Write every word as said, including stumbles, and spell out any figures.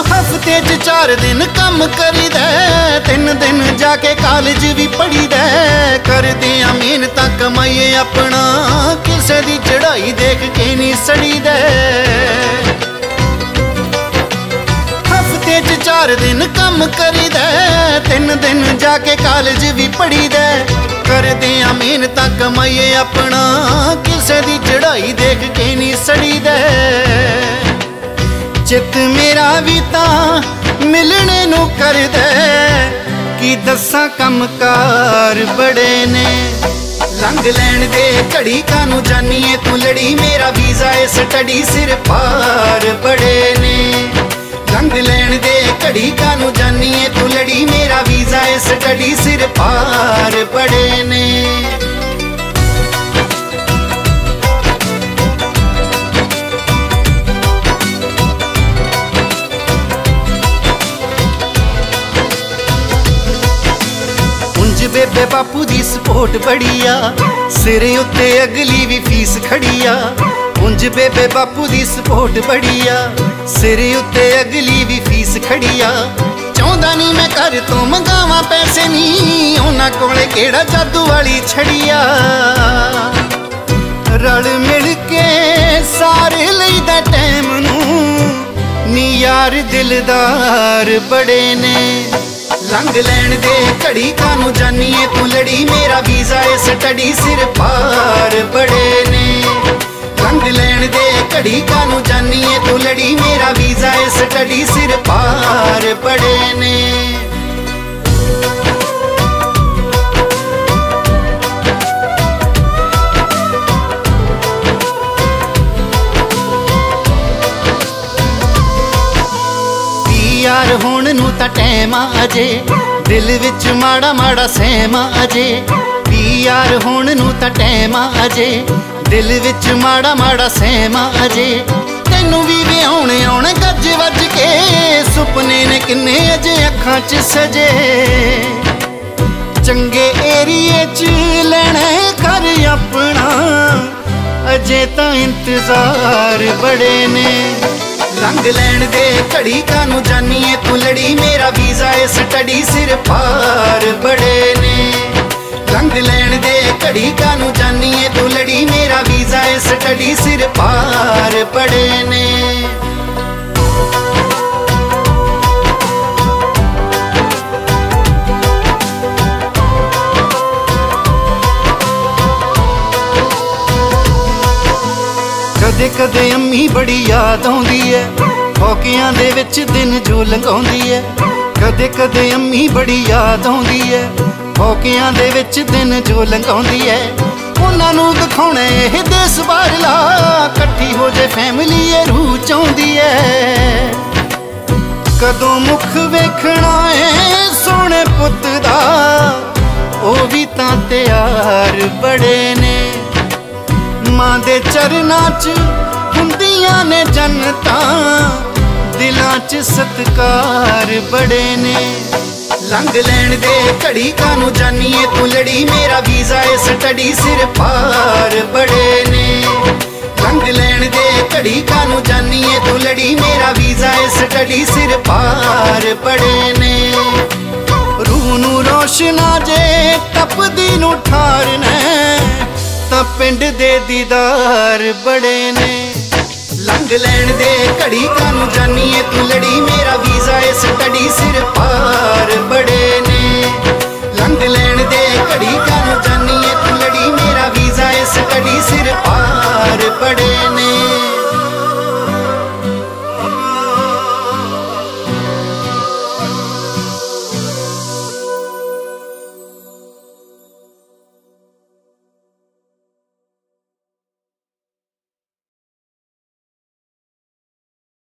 हफ्ते च चार दिन कम करीदा, तीन दिन जाके कॉलेज भी पढ़ीदा। करदे आ मेहनत कमाइए अपना, किसे दी चढ़ाई देख के नहीं सड़ीदा। हफ्ते च चार दिन कम करीदा, तीन दिन जाके कॉलेज भी पढ़ीदा। करदे आ मेहनत कमाइए अपना, किसे दी चढ़ाई देख के नहीं सड़ीदा। चित मेरा भी तां मिलने नू करदा, की दस्सां कमकार बड़े ने। लंघ लैण दे घड़ी कानू जानिए तू लड़ी, मेरा वीज़ा ए स्टडी सिर पार बड़े ने। लंघ लैण दे घड़ी कानू जानिए तू लड़ी, मेरा वीज़ा ए स्टडी सिर पार बड़े ने। बेबे बापू दी सपोर्ट बड़ी आ, सिरे उत्ते अगली भी फीस खड़ी आ। उंज बेबे बापू दी सपोर्ट बड़ी आ, सिरे उत्ते अगली भी फीस खड़ी आ। चाहुंदा नहीं मैं घर तो मंगावा पैसे, नहीं उन्हां कोले केड़ा जादू वाली छड़ी आ। रल मिल के सारे लईदा टाइम नू, नी यार दिलदार बड़े ने। लंघ लैण दे घड़ी कानू जानिए तू लड़ी, मेरा वीज़ा ए स्टडी सिर पार बड़े ने। लंघ लैण दे घड़ी कानू जानिए तू लड़ी, मेरा वीज़ा ए स्टडी सिर पार बड़े ने। यार होण नू तां टैम अजे, दिल विच माड़ा माड़ा सहम अजे। पी यार होण नू तां टैम अजे, दिल विच माड़ा माड़ा सहम अजे। तैनू भी विआउणे आउण गज वज के, सुपने ने किन्ने अजे अखां च सजे। चंगे एरिए च लैणे घर अपना, अजे तां इंतजार बड़े ने। लंघ लैण दे घड़ी कानू जानिए तू लड़ी, मेरा वीज़ा ए स्टडी सिर पार बड़े ने। लंघ लैण दे घड़ी कानू जानिए तू लड़ी, मेरा वीज़ा ए स्टडी सिर पार बड़े ने। कदे कदे अम्मी बड़ी याद आउंदी है, फौकियां दे विच दिन जो लंघाउंदी है। कदे कदे अम्मी बड़ी याद आउंदी है, फौकियां दे विच दिन जो लंघाउंदी है। उन्हां नूं दिखाउणे इह देस बारला, कट्ठी हो जे फैमिली ए रूह चाहुंदी है। कदों मुख वेखणा ए सोहणे पुत्त दा, ओ भी तां तैयार बड़े ने। मां दे चरनां च हुंदियां ने जन्नतां, दिलां च सत्कार बड़े ने। लंघ लैण दे घड़ी कानू जानिए तू लड़ी, मेरा वीज़ा ए स्टडी सिर पार बड़े ने। लंघ लैण दे घड़ी कानू जानिए तू लड़ी, मेरा वीज़ा ए स्टडी सिर पार बड़े ने। रूह नू रोशना जे तपदी नू ठारना, तां पिंड दे दीदार बड़े ने। लंघ लैण दे घड़ी कानू